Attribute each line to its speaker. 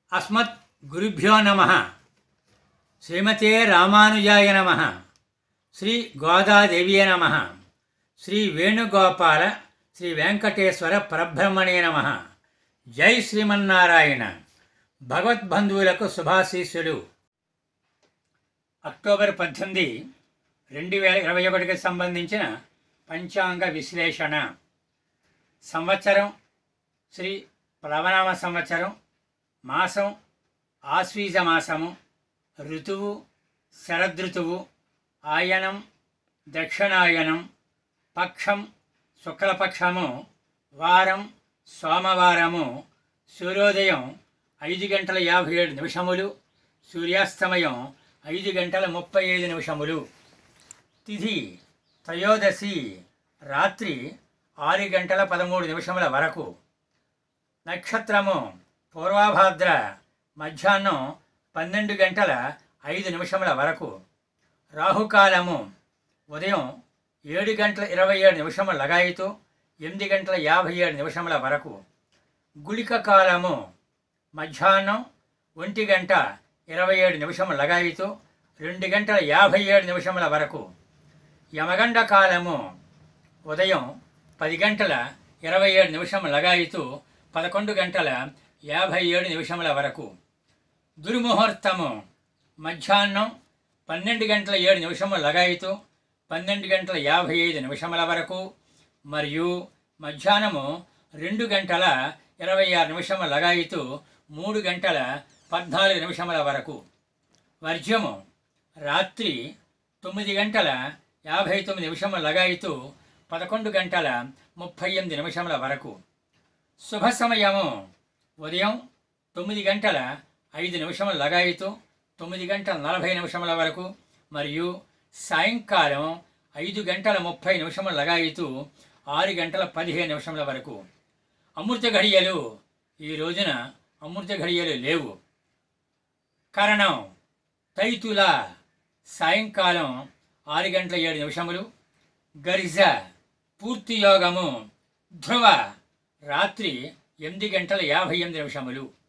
Speaker 1: अस्मत् गुरुभ्यो नमः। श्रीमते रामानुजाय नमः। श्री गोदादेव्ये नमः। श्री वेणुगोपाल श्री वेंकटेश्वर परब्रह्मणे नमः। जय श्रीमन्नारायण। భగవద్బంధువులకు శుభాశీస్సులు. అక్టోబర్ 18, 2021కి సంబంధించిన పంచాంగ విశ్లేషణ. సంవత్సరం శ్రీ ప్లవనామ సంవత్సరం, మాసం ఆశ్వీజ మాసము, ఋతువు శరదృతువు, ఆయనం దక్షిణాయనం, పక్షం శుక్లపక్షము, వారం సోమవారము, సూర్యోదయం 5:57, సూర్యాస్తమయం 5:35. తిథి త్రయోదశి రాత్రి 6:13 వరకు. నక్షత్రము పూర్వాభాద్ర మధ్యాహ్నం 12:05 వరకు. రాహుకాలము ఉదయం 7:27 లగాయితూ 8:57 వరకు. గుళిక కాలము మధ్యాహ్నం 1:27 లగాయితూ 2:57 వరకు. యమగండ కాలము ఉదయం 10:27 లగాయితూ 11:57 వరకు. దుర్ముహూర్తము మధ్యాహ్నం 12:07 లగాయితూ 12:55 వరకు మరియు మధ్యాహ్నము 2:26 లగాయితూ 3:14 వరకు. వర్జ్యము రాత్రి 9:59 లగాయితూ 11:38 వరకు. శుభ సమయము ఉదయం 9:05 లగాయితూ 9:40 వరకు మరియు సాయంకాలం 5:30 లగాయితూ 6:15 వరకు. అమృత ఘడియలు ఈ రోజున అమృత ఘడియలు లేవు. కరణం తైతుల సాయంకాలం 6:07. గరిజ పూర్తి యోగము ధ్రువ రాత్రి 8:58.